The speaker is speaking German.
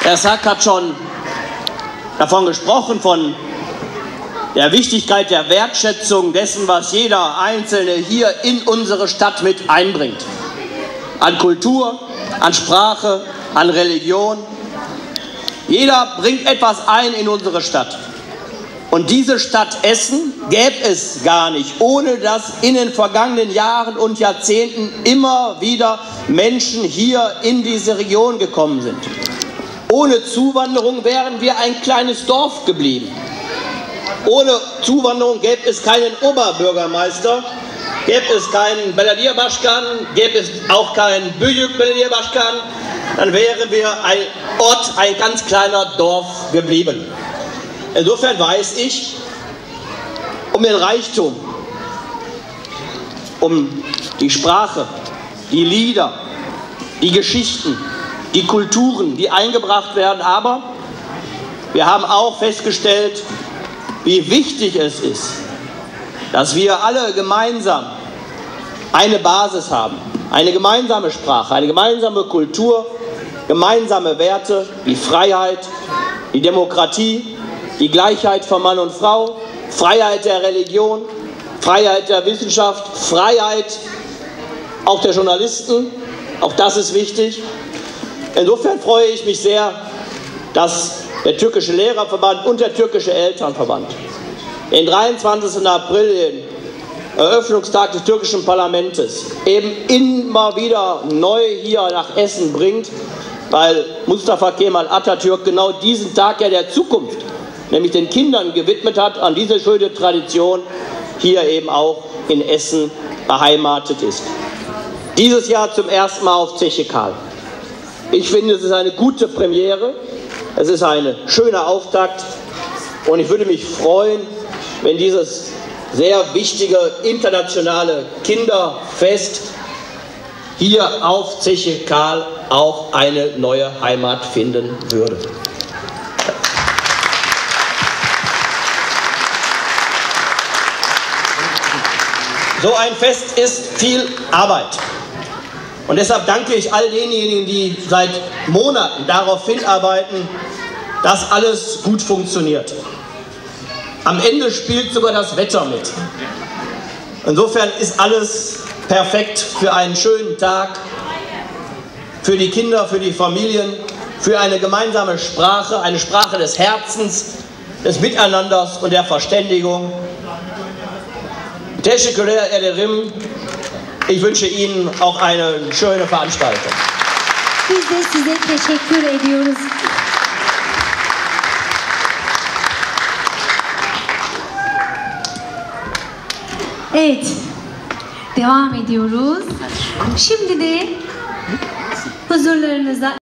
Herr Sack hat schon davon gesprochen, von der Wichtigkeit der Wertschätzung dessen, was jeder Einzelne hier in unsere Stadt mit einbringt. An Kultur, an Sprache, an Religion. Jeder bringt etwas ein in unsere Stadt. Und diese Stadt Essen gäbe es gar nicht, ohne dass in den vergangenen Jahren und Jahrzehnten immer wieder Menschen hier in diese Region gekommen sind. Ohne Zuwanderung wären wir ein kleines Dorf geblieben. Ohne Zuwanderung gäbe es keinen Oberbürgermeister, gäbe es keinen Belediye Başkan, gäbe es auch keinen Büyük Belediye Başkan, dann wären wir ein Ort, ein ganz kleiner Dorf geblieben. Insofern weiß ich um den Reichtum, um die Sprache, die Lieder, die Geschichten, die Kulturen, die eingebracht werden. Aber wir haben auch festgestellt, wie wichtig es ist, dass wir alle gemeinsam eine Basis haben, eine gemeinsame Sprache, eine gemeinsame Kultur, gemeinsame Werte wie Freiheit, die Demokratie, die Gleichheit von Mann und Frau, Freiheit der Religion, Freiheit der Wissenschaft, Freiheit auch der Journalisten, auch das ist wichtig. Insofern freue ich mich sehr, dass der türkische Lehrerverband und der türkische Elternverband den 23. April, den Eröffnungstag des türkischen Parlaments, eben immer wieder neu hier nach Essen bringt, weil Mustafa Kemal Atatürk genau diesen Tag ja der Zukunft, nämlich den Kindern gewidmet hat, an diese schöne Tradition hier eben auch in Essen beheimatet ist. Dieses Jahr zum ersten Mal auf Zeche Karl. Ich finde, es ist eine gute Premiere, es ist ein schöner Auftakt und ich würde mich freuen, wenn dieses sehr wichtige internationale Kinderfest hier auf Zeche Karl auch eine neue Heimat finden würde. So ein Fest ist viel Arbeit. Und deshalb danke ich all denjenigen, die seit Monaten darauf hinarbeiten, dass alles gut funktioniert. Am Ende spielt sogar das Wetter mit. Insofern ist alles perfekt für einen schönen Tag, für die Kinder, für die Familien, für eine gemeinsame Sprache, eine Sprache des Herzens, des Miteinanders und der Verständigung. Teşekkürler ederim. Ich wünsche Ihnen auch eine schöne Veranstaltung. Biz de size teşekkür ediyoruz. Evet, devam ediyoruz. Şimdi de huzurlarınıza